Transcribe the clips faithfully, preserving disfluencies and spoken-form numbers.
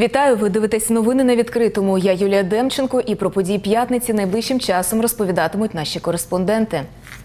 Вітаю! Ви дивитесь новини на відкритому. Я Юлія Демченко, і про події п'ятниці найближчим часом розповідатимуть наші кореспонденти.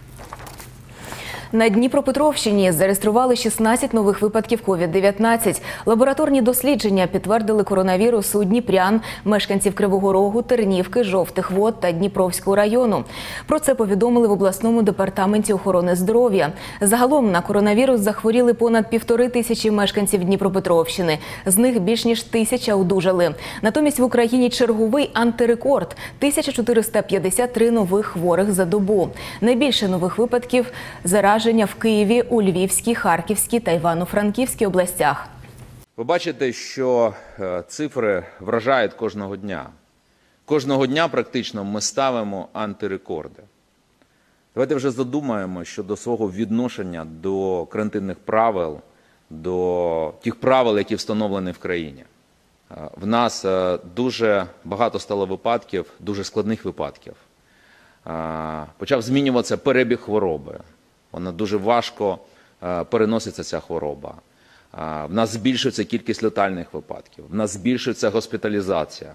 На Дніпропетровщині зареєстрували шістнадцять нових випадків ковід дев'ятнадцять. Лабораторні дослідження підтвердили коронавірус у дніпрян, мешканців Кривого Рогу, Тернівки, Жовтих Вод та Дніпровського району. Про це повідомили в обласному департаменті охорони здоров'я. Загалом на коронавірус захворіли понад півтори тисячі мешканців Дніпропетровщини. З них більш ніж тисяча одужали. Натомість в Україні черговий антирекорд – тисяча чотириста п'ятдесят три нових хворих за добу. Найбільше нових випадків зараження в Києві, у Львівській, Харківській та Івано-Франківській областях. Ви бачите, що цифри вражають кожного дня. Кожного дня практично ми ставимо антирекорди. Давайте вже задумаємо щодо свого відношення до карантинних правил, до тих правил, які встановлені в країні. В нас дуже багато стало випадків, дуже складних випадків. Почав змінюватися перебіг хвороби. Вона дуже важко переноситься, ця хвороба. В нас збільшується кількість летальних випадків, в нас збільшується госпіталізація.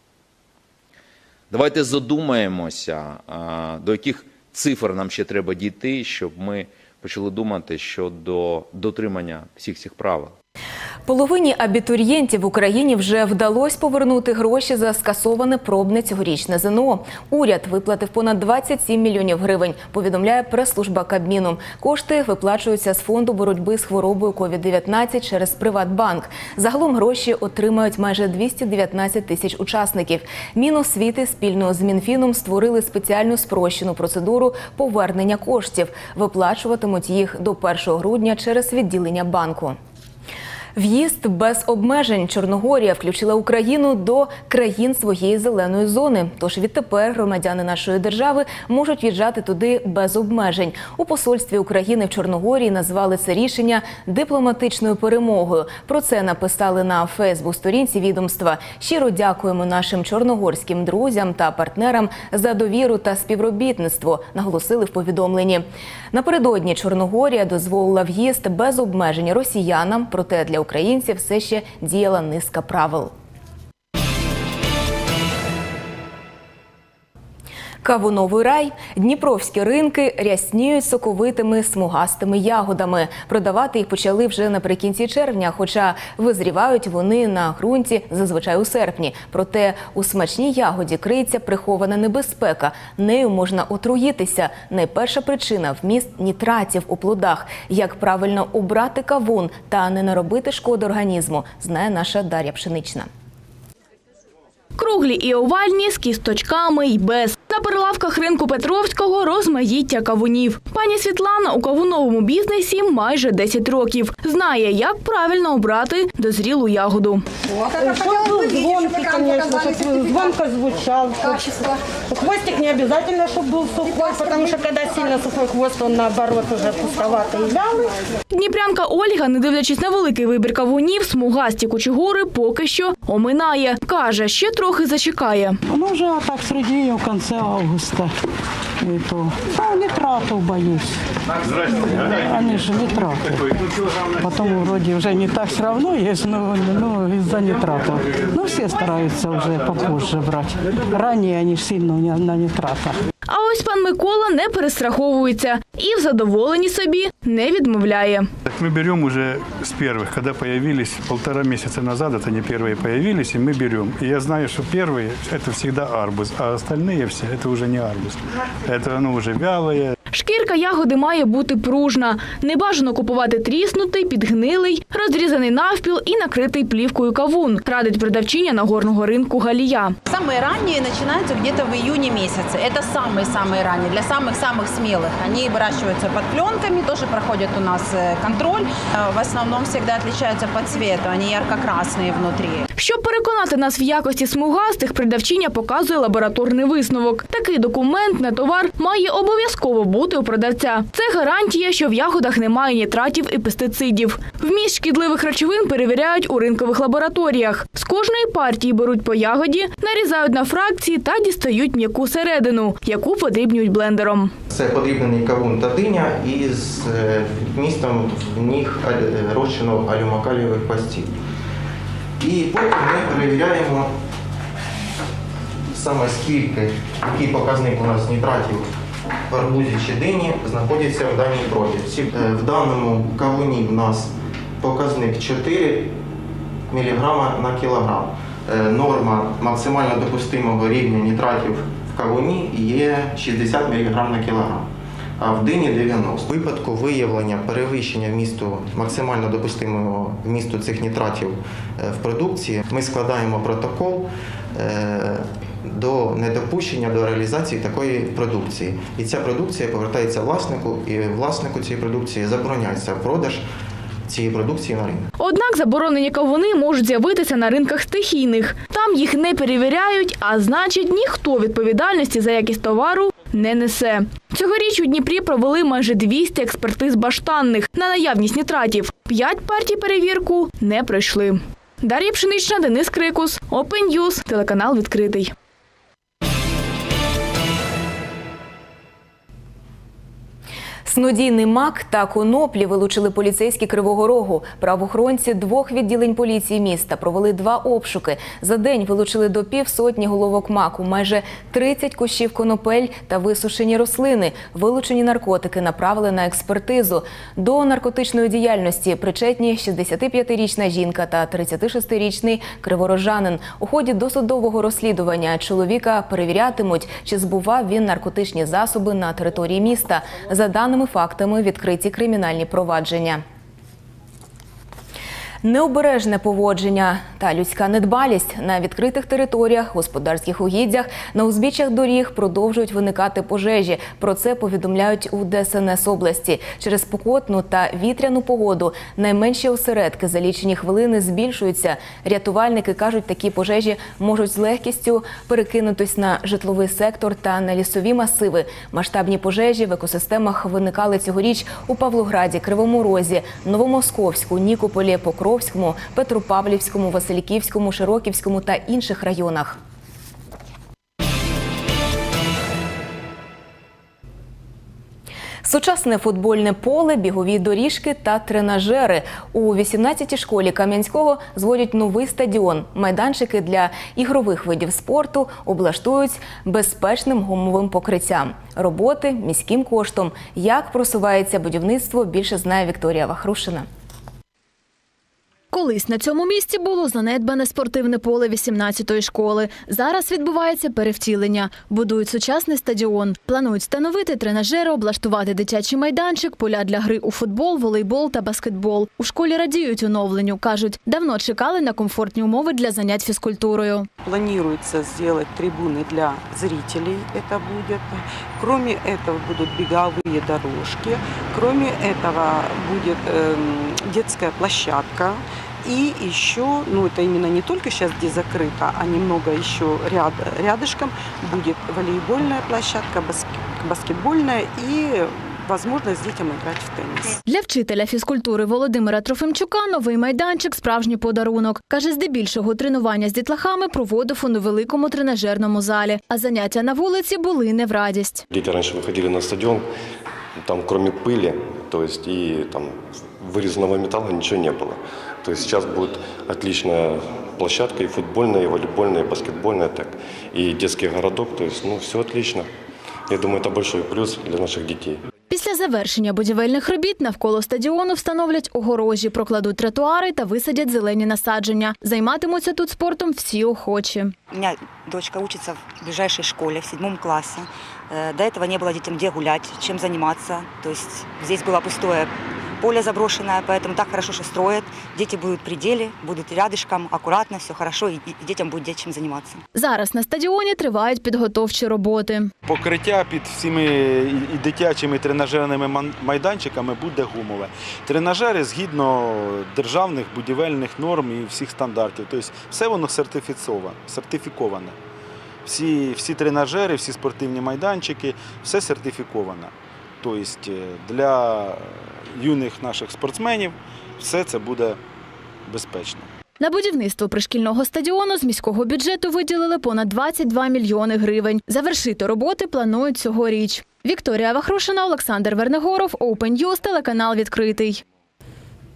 Давайте задумаємося, до яких цифр нам ще треба дійти, щоб ми почали думати щодо дотримання всіх цих правил. Половині абітурієнтів в Україні вже вдалося повернути гроші за скасоване пробне цьогорічне ЗНО. Уряд виплатив понад двадцять сім мільйонів гривень, повідомляє прес-служба Кабміну. Кошти виплачуються з фонду боротьби з хворобою ковід дев'ятнадцять через Приватбанк. Загалом гроші отримають майже двісті дев'ятнадцять тисяч учасників. Міносвіти спільно з Мінфіном створили спеціальну спрощену процедуру повернення коштів. Виплачуватимуть їх до першого грудня через відділення банку. В'їзд без обмежень. Чорногорія включила Україну до країн своєї зеленої зони. Тож відтепер громадяни нашої держави можуть в'їжджати туди без обмежень. У посольстві України в Чорногорії назвали це рішення дипломатичною перемогою. Про це написали на Фейсбук-сторінці відомства. Щиро дякуємо нашим чорногорським друзям та партнерам за довіру та співробітництво, наголосили в повідомленні. Напередодні Чорногорія дозволила в'їзд без обмежень росіянам, проте для українців все ще діяла низка правил. Кавуновий рай. Дніпровські ринки рясніють соковитими смугастими ягодами. Продавати їх почали вже наприкінці червня, хоча визрівають вони на ґрунті зазвичай у серпні. Проте у смачній ягоді криється прихована небезпека. Нею можна отруїтися. Найперша причина – вміст нітратів у плодах. Як правильно обрати кавун та не наробити шкоди організму, знає наша Дар'я Пшенична. Круглі і овальні, з кісточками й без. На прилавках ринку Петровського розмаїття кавунів. Пані Світлана у кавуновому бізнесі майже десять років. Знає, як правильно обрати дозрілу ягоду. Звонкий, конечно, чтобы звонко звучал. Хвостик не обязательно, чтобы был сухой, потому что когда сильно сухой хвост, он наоборот уже пустоватый и вялый. Дніпрянка Ольга, не дивлячись на великий вибір кавунів, смугасті кучугури поки що оминає. Каже, ще трохи зачекає. Ну, вже так середині, в кінці августа. И то. А, нитратов боюсь. Они же нитраты. Потом вроде уже не так все равно есть, но, но из-за нитратов. Ну, все стараются уже попозже брать. Ранее они сильно на нитратах. А ось пан Микола не перестраховується і в задоволенні собі не відмовляє. Мы берем уже с первых, когда появились полтора месяца назад, это не первые появились, и мы берем. И я знаю, что первые – это всегда арбуз, а остальные все – это уже не арбуз. Это оно уже вялое. Шкірка ягоди має бути пружна. Не бажано купувати тріснутий, підгнилий, розрізаний навпіл і накритий плівкою кавун, радить продавчиня нагорного ринку Галія. Самые ранние начинаются где-то в июне месяце. Это самые-самые ранние, для самых-самых смелых. Они выращиваются под пленками, тоже проходят у нас контроль. В основном всегда отличаются по цвету, они ярко-красные внутри. Щоб переконати нас в якості смугастих, продавчиня показує лабораторний висновок. Такий документ на товар має обов'язково бути у продавця. Це гарантія, що в ягодах немає нітратів і пестицидів. Вміст шкідливих речовин перевіряють у ринкових лабораторіях. З кожної партії беруть по ягоді, нарізають на фракції та дістають м'яку середину, яку подрібнюють блендером. Це подрібнений кавун та диня із вмістом в них розчину алюмокалієвих пластин. І потім ми перевіряємо саме скільки, який показник у нас нітратів в арбузі чи дині знаходиться в даній пробі. В даному кавуні в нас показник чотири міліграма на кілограм. Норма максимально допустимого рівня нітратів в кавуні є шістдесят міліграм на кілограм, а в дині дев'яносто. У випадку виявлення перевищення вмісту, максимально допустимого вмісту цих нітратів в продукції, ми складаємо протокол до недопущення до реалізації такої продукції. І ця продукція повертається власнику, і власнику цієї продукції забороняється продаж цієї продукції на ринку. Однак заборонені кавуни можуть з'явитися на ринках стихійних. Там їх не перевіряють, а значить ніхто відповідальності за якість товару не несе. Цьогоріч у Дніпрі провели майже двісті експертиз баштанних на наявність нітратів. П'ять партій перевірку не пройшли. Дар'я Пшенична, Денис Крикус, Open News, телеканал «Відкритий». Снодійний мак та коноплі вилучили поліцейські Кривого Рогу. Правоохоронці двох відділень поліції міста провели два обшуки. За день вилучили до півсотні головок маку, майже тридцять кущів конопель та висушені рослини. Вилучені наркотики направили на експертизу. До наркотичної діяльності причетні шістдесятип'ятирічна жінка та тридцятишестирічний криворожанин. У ході досудового розслідування чоловіка перевірятимуть, чи збував він наркотичні засоби на території міста. За даними фактами відкриті кримінальні провадження. Необережне поводження та людська недбалість на відкритих територіях, господарських угіддях, на узбіччях доріг продовжують виникати пожежі. Про це повідомляють у Де Ес Ен Ес області. Через спекотну та вітряну погоду найменші осередки за лічені хвилини збільшуються. Рятувальники кажуть, такі пожежі можуть з легкістю перекинутись на житловий сектор та на лісові масиви. Масштабні пожежі в екосистемах виникали цьогоріч у Павлограді, Кривому Розі, Новомосковську, Нікополі, Покровську, Петропавлівському, Васильківському, Широківському та інших районах. Сучасне футбольне поле, бігові доріжки та тренажери. У вісімнадцятій школі Кам'янського зводять новий стадіон. Майданчики для ігрових видів спорту облаштують безпечним гумовим покриттям. Роботи міським коштом. Як просувається будівництво, більше знає Вікторія Вахрушина. Колись на цьому місці було занедбане спортивне поле вісімнадцятої школи. Зараз відбувається перевтілення. Будують сучасний стадіон. Планують встановити тренажери, облаштувати дитячий майданчик, поля для гри у футбол, волейбол та баскетбол. У школі радіють оновленню. Кажуть, давно чекали на комфортні умови для занять фізкультурою. Планируется сделать трибуны для зрителей, это будет. Кроме этого будут беговые дорожки. Кроме этого будет э, детская площадка. И еще, ну это именно не только сейчас, где закрыто, а немного еще ряд, рядышком будет волейбольная площадка, баск, баскетбольная и возможность детям играть в теніс. Для вчителя фізкультури Володимира Трофимчука новий майданчик – справжній подарунок. Каже, здебільшого тренування з дітлахами проводив у невеликому тренажерному залі. А заняття на вулиці були не в радість. Діти раніше виходили на стадіон, там кроме пыли, то есть и там вырезанного металла ничего не было. То есть сейчас будет отличная площадка и футбольная, и волейбольная, и баскетбольная, так, и детский городок, то есть ну все отлично. Я думаю, это большой плюс для наших детей. Після завершення будівельних робіт навколо стадіону встановлять огорожі, прокладуть тротуари та висадять зелені насадження. Займатимуться тут спортом всі охочі. У меня дочка учится в ближайшей школе, в седьмом классе. До этого не было детям где гулять, чем заниматься. То есть здесь было пустое поле заброшенное, поэтому так хорошо, что строят. Дети будут в пределе, будут рядышком, аккуратно, все хорошо, и детям будет чим займатися. Зараз на стадіоні тривають підготовчі роботи. Покриття під всіми і дитячими тренажерними майданчиками буде гумове. Тренажери згідно державних будівельних норм і всіх стандартів. Тобто все воно сертифіковане. Всі, всі тренажери, всі спортивні майданчики, все сертифіковане. Тобто для юних наших спортсменів все це буде безпечно. На будівництво пришкільного стадіону з міського бюджету виділили понад двадцять два мільйони гривень. Завершити роботи планують цьогоріч. Вікторія Вахрушина, Олександр Вернегоров, Open News, телеканал «Відкритий».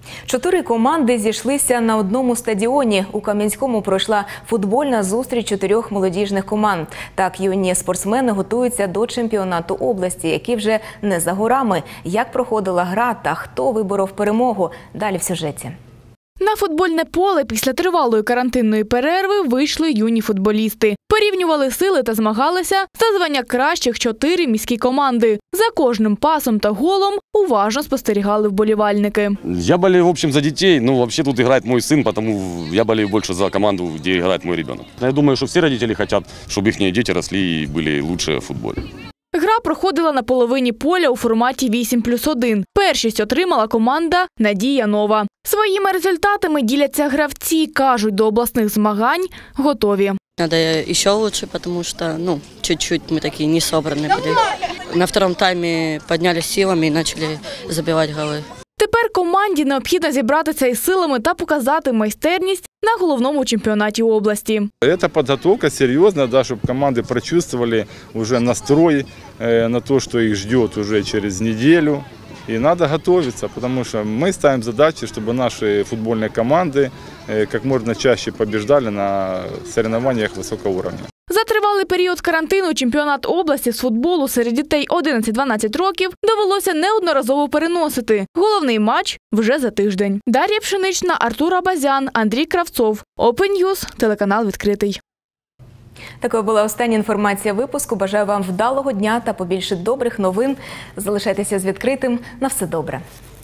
Чотири команди зійшлися на одному стадіоні. У Кам'янському пройшла футбольна зустріч чотирьох молодіжних команд. Так, юні спортсмени готуються до чемпіонату області, який вже не за горами. Як проходила гра та хто виборов перемогу? Далі в сюжеті. На футбольне поле після тривалої карантинної перерви вийшли юні футболісти. Порівнювали сили та змагалися за звання кращих чотири міські команди. За кожним пасом та голом уважно спостерігали вболівальники. Я болею, в общем, за детей. Ну, вообще тут играет мой сын, потому я болею больше за команду, где играет мой ребенок. Я думаю, что все родители хотят, чтобы их дети росли и были лучше в футболе. Гра проходила на половині поля у форматі вісім плюс один. Першість отримала команда «Надія Нова». Своїми результатами діляться гравці, кажуть, до обласних змагань готові. Надо еще лучше, потому что, ну, чуть-чуть мы такие не собранные были. На втором тайме поднялись силами и начали забивать голы. Тепер команді необхідно зібратися із силами та показати майстерність на головному чемпіонаті області. Эта подготовка серьезная, да, чтобы команды прочувствовали уже настрой э, на то, что их ждет уже через неделю. И надо готовиться, потому что мы ставим задачи, чтобы наши футбольные команды э, как можно чаще побеждали на соревнованиях высокого уровня. За тривалий період карантину чемпіонат області з футболу серед дітей одинадцять-дванадцять років довелося неодноразово переносити. Головний матч вже за тиждень. Дар'я Пшенична, Артур Абазян, Андрій Кравцов. Open News, телеканал «Відкритий». Такою була остання інформація випуску. Бажаю вам вдалого дня та побільше добрих новин. Залишайтеся з «Відкритим». На все добре.